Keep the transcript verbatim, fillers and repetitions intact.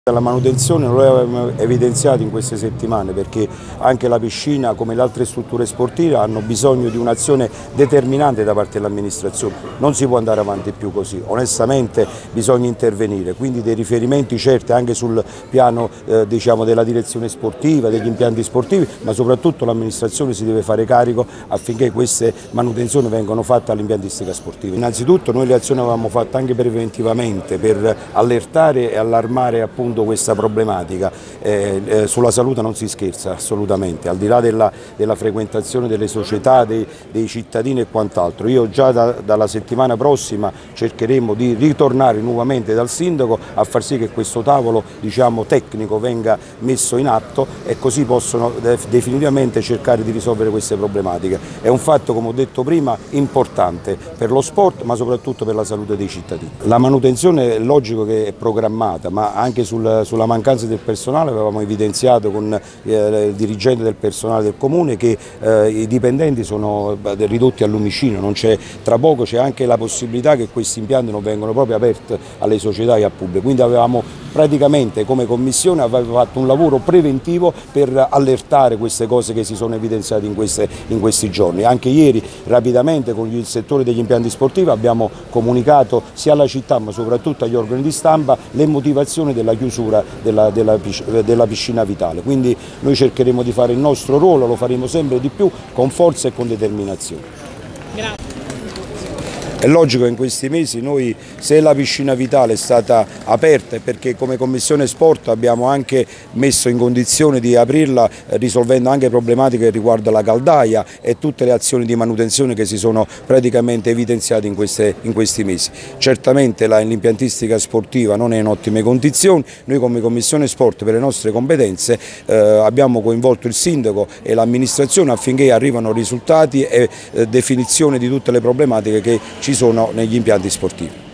La manutenzione lo abbiamo evidenziato in queste settimane perché anche la piscina come le altre strutture sportive hanno bisogno di un'azione determinante da parte dell'amministrazione, non si può andare avanti più così, onestamente bisogna intervenire, quindi dei riferimenti certi anche sul piano eh, diciamo della direzione sportiva, degli impianti sportivi, ma soprattutto l'amministrazione si deve fare carico affinché queste manutenzioni vengano fatte all'impiantistica sportiva. Innanzitutto noi le azioni avevamo fatto anche preventivamente per allertare e allarmare appunto questa problematica. Eh, eh, sulla salute non si scherza assolutamente, al di là della, della frequentazione delle società, dei, dei cittadini e quant'altro. Io già da, dalla settimana prossima cercheremo di ritornare nuovamente dal sindaco a far sì che questo tavolo diciamo, tecnico venga messo in atto e così possono definitivamente cercare di risolvere queste problematiche. È un fatto, come ho detto prima, importante per lo sport ma soprattutto per la salute dei cittadini. La manutenzione è logico che è programmata, ma anche sul sulla mancanza del personale avevamo evidenziato con eh, il dirigente del personale del comune che eh, i dipendenti sono ridotti al lumicino, non c'è, tra poco c'è anche la possibilità che questi impianti non vengano proprio aperti alle società e al pubblico, quindi avevamo praticamente come commissione avevamo fatto un lavoro preventivo per allertare queste cose che si sono evidenziate in, queste, in questi giorni. Anche ieri rapidamente con il settore degli impianti sportivi abbiamo comunicato sia alla città ma soprattutto agli organi di stampa le motivazioni della chiusura Della, della, della piscina vitale, quindi noi cercheremo di fare il nostro ruolo, lo faremo sempre di più con forza e con determinazione. Grazie. È logico che in questi mesi noi, se la piscina vitale è stata aperta, è perché come Commissione Sport abbiamo anche messo in condizione di aprirla eh, risolvendo anche problematiche che riguardano la caldaia e tutte le azioni di manutenzione che si sono praticamente evidenziate in, queste, in questi mesi. Certamente l'impiantistica sportiva non è in ottime condizioni, noi come Commissione Sport per le nostre competenze eh, abbiamo coinvolto il sindaco e l'amministrazione affinché arrivino risultati e eh, definizione di tutte le problematiche che ci sono negli impianti sportivi.